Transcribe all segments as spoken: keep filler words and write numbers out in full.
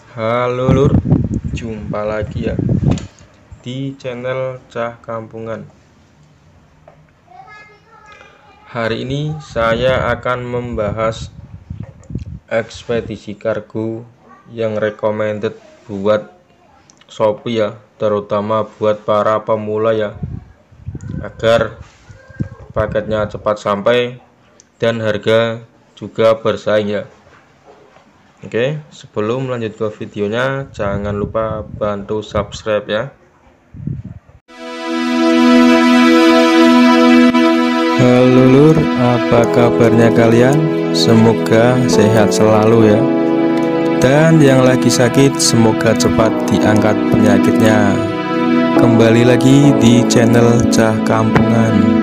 Halo Lur, jumpa lagi ya di channel Cah Kampungan. Hari ini saya akan membahas ekspedisi kargo yang recommended buat Shopee ya, terutama buat para pemula ya, agar paketnya cepat sampai dan harga juga bersaing ya. Oke, sebelum lanjut ke videonya, jangan lupa bantu subscribe ya. Halo Lur, apa kabarnya kalian? Semoga sehat selalu ya. Dan yang lagi sakit, semoga cepat diangkat penyakitnya. Kembali lagi di channel Cah Kampungan.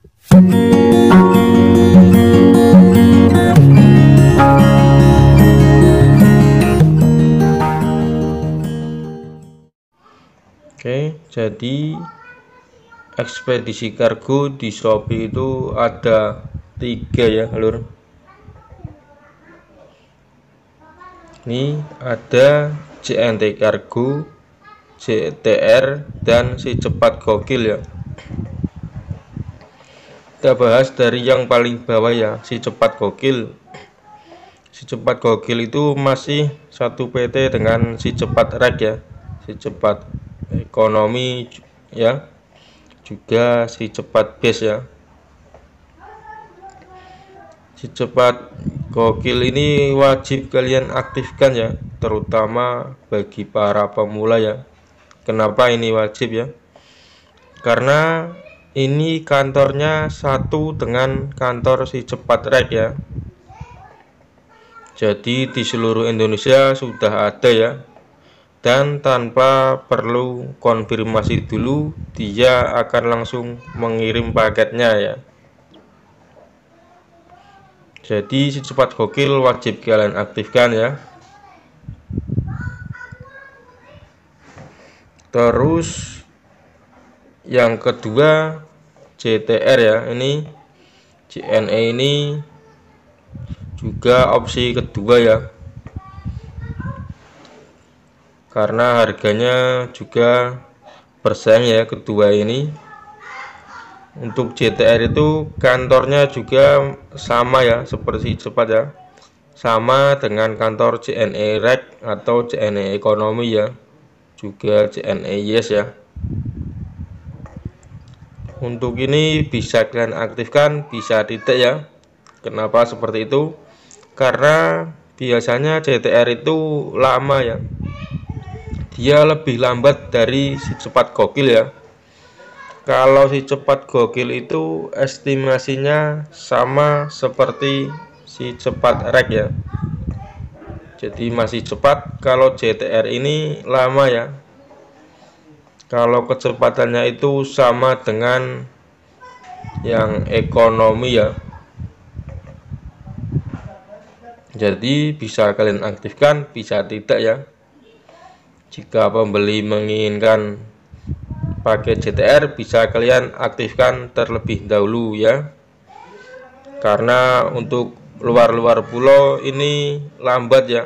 Oke, jadi ekspedisi kargo di Shopee itu ada tiga ya Lur. Ini ada J N T Kargo, J T R, dan Si Cepat Gokil ya. Kita bahas dari yang paling bawah ya, Si Cepat Gokil. Si Cepat Gokil itu masih satu P T dengan Si Cepat Rek ya, Si Cepat Ekonomi ya, juga Si Cepat Base ya. Si Cepat Gokil ini wajib kalian aktifkan ya, terutama bagi para pemula ya. Kenapa ini wajib ya? Karena ini kantornya satu dengan kantor Si Cepat Rek ya. Jadi di seluruh Indonesia sudah ada ya. Dan tanpa perlu konfirmasi dulu, dia akan langsung mengirim paketnya ya. Jadi Si Cepat Gokil wajib kalian aktifkan ya. Terus yang kedua J T R ya, ini J N E ini juga opsi kedua ya, karena harganya juga bersaing ya kedua ini. Untuk J T R itu kantornya juga sama ya, seperti cepat ya, sama dengan kantor J N E Rek atau J N E Ekonomi ya, juga J N E Yes ya. Untuk ini bisa kalian aktifkan, bisa tidak ya. Kenapa seperti itu? Karena biasanya J T R itu lama ya, dia lebih lambat dari Si Cepat Gokil ya. Kalau Si Cepat Gokil itu estimasinya sama seperti Si Cepat Rek ya, jadi masih cepat. Kalau J T R ini lama ya, kalau kecepatannya itu sama dengan yang ekonomi ya. Jadi bisa kalian aktifkan, bisa tidak ya. Jika pembeli menginginkan pakai J T R, bisa kalian aktifkan terlebih dahulu ya. Karena untuk luar-luar pulau ini lambat ya.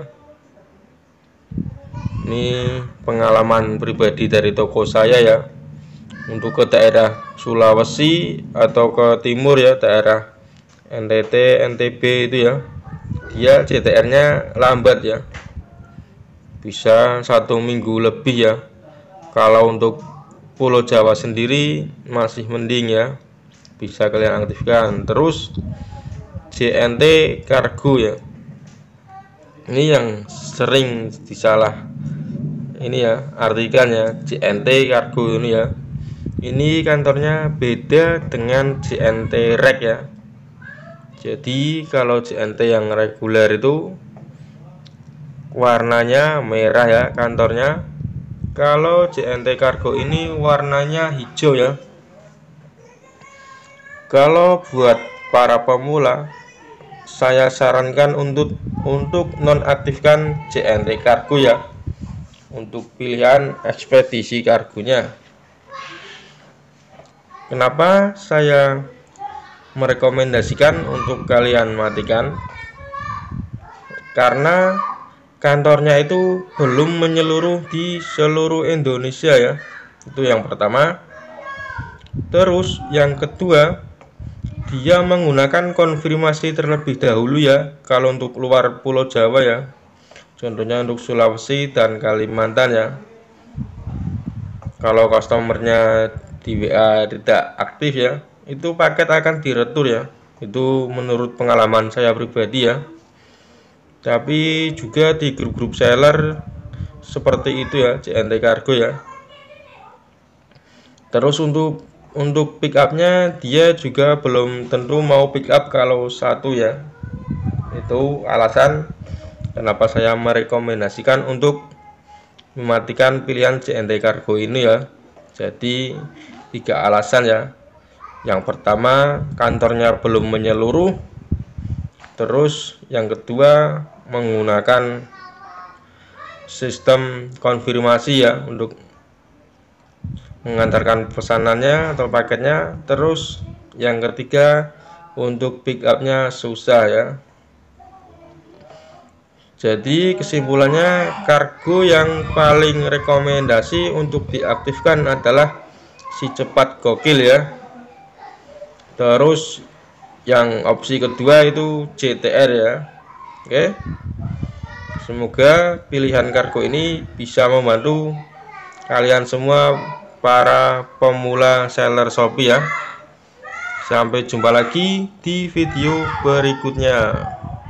Ini pengalaman pribadi dari toko saya ya. Untuk ke daerah Sulawesi atau ke timur ya, daerah N T T, N T B itu ya, dia J T R-nya lambat ya. Bisa satu minggu lebih ya. Kalau untuk Pulau Jawa sendiri masih mending ya, bisa kalian aktifkan. Terus J N T Kargo ya, ini yang sering disalah ini ya artikannya, J N T Kargo ini ya. Ini kantornya beda dengan J N T Rek ya. Jadi kalau J N T yang reguler itu warnanya merah ya kantornya. Kalau J N T Kargo ini warnanya hijau ya. Kalau buat para pemula, saya sarankan untuk untuk nonaktifkan J N T Kargo ya, untuk pilihan ekspedisi kargonya. Kenapa saya merekomendasikan untuk kalian matikan? Karena kantornya itu belum menyeluruh di seluruh Indonesia ya. Itu yang pertama. Terus yang kedua, dia menggunakan konfirmasi terlebih dahulu ya kalau untuk luar Pulau Jawa ya. Contohnya untuk Sulawesi dan Kalimantan ya. Kalau customernya di W A tidak aktif ya, itu paket akan diretur ya. Itu menurut pengalaman saya pribadi ya. Tapi juga di grup-grup seller seperti itu ya, J N T Cargo ya. Terus untuk untuk pick upnya dia juga belum tentu mau pick up kalau satu ya. Itu alasan kenapa saya merekomendasikan untuk mematikan pilihan J N T Cargo ini ya. Jadi tiga alasan ya. Yang pertama, kantornya belum menyeluruh. Terus yang kedua, menggunakan sistem konfirmasi ya untuk mengantarkan pesanannya atau paketnya. Terus yang ketiga, untuk pick upnya susah ya. Jadi kesimpulannya, kargo yang paling rekomendasi untuk diaktifkan adalah si cepat gokil ya. Terus yang opsi kedua itu J T R ya. Oke. Semoga pilihan kargo ini bisa membantu kalian semua para pemula seller Shopee ya. Sampai jumpa lagi di video berikutnya.